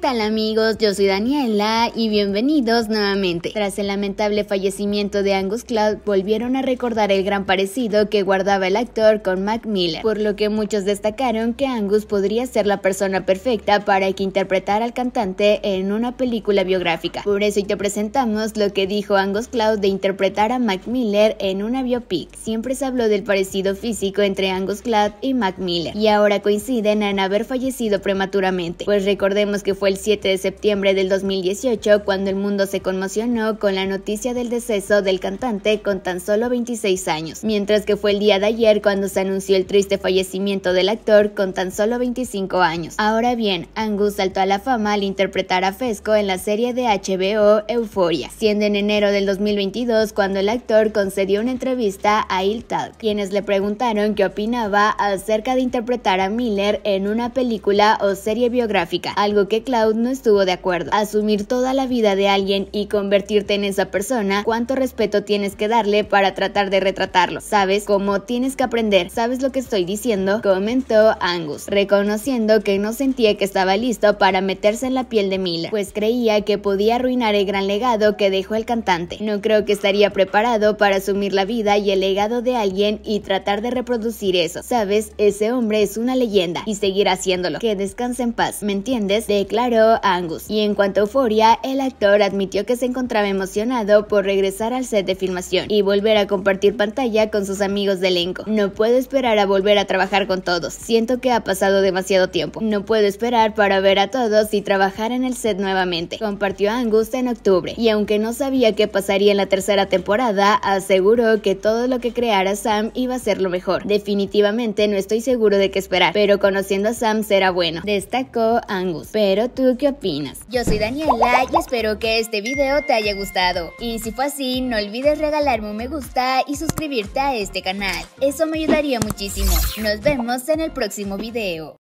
tal amigos? Yo soy Daniela y bienvenidos nuevamente. Tras el lamentable fallecimiento de Angus Cloud, volvieron a recordar el gran parecido que guardaba el actor con Mac Miller, por lo que muchos destacaron que Angus podría ser la persona perfecta para que interpretara al cantante en una película biográfica. Por eso hoy te presentamos lo que dijo Angus Cloud de interpretar a Mac Miller en una biopic. Siempre se habló del parecido físico entre Angus Cloud y Mac Miller, y ahora coinciden en haber fallecido prematuramente, pues recordemos que fue el 7 de septiembre del 2018 cuando el mundo se conmocionó con la noticia del deceso del cantante con tan solo 26 años, mientras que fue el día de ayer cuando se anunció el triste fallecimiento del actor con tan solo 25 años. Ahora bien, Angus saltó a la fama al interpretar a Fesco en la serie de HBO Euphoria, siendo en enero del 2022 cuando el actor concedió una entrevista a Il Talk, quienes le preguntaron qué opinaba acerca de interpretar a Miller en una película o serie biográfica, algo que Cloud no estuvo de acuerdo. Asumir toda la vida de alguien y convertirte en esa persona, ¿cuánto respeto tienes que darle para tratar de retratarlo? ¿Sabes cómo tienes que aprender? ¿Sabes lo que estoy diciendo?, comentó Angus, reconociendo que no sentía que estaba listo para meterse en la piel de Miller, pues creía que podía arruinar el gran legado que dejó el cantante. No creo que estaría preparado para asumir la vida y el legado de alguien y tratar de reproducir eso. ¿Sabes? Ese hombre es una leyenda y seguirá haciéndolo. Que descanse en paz, ¿me entiendes?, declaró Angus. Y en cuanto a Euphoria, el actor admitió que se encontraba emocionado por regresar al set de filmación y volver a compartir pantalla con sus amigos de elenco. No puedo esperar a volver a trabajar con todos. Siento que ha pasado demasiado tiempo. No puedo esperar para ver a todos y trabajar en el set nuevamente, compartió Angus en octubre. Y aunque no sabía qué pasaría en la tercera temporada, aseguró que todo lo que creara Sam iba a ser lo mejor. Definitivamente no estoy seguro de qué esperar, pero conociendo a Sam será bueno, destacó Angus. Pero ¿tú qué opinas? Yo soy Daniela y espero que este video te haya gustado. Y si fue así, no olvides regalarme un me gusta y suscribirte a este canal. Eso me ayudaría muchísimo. Nos vemos en el próximo video.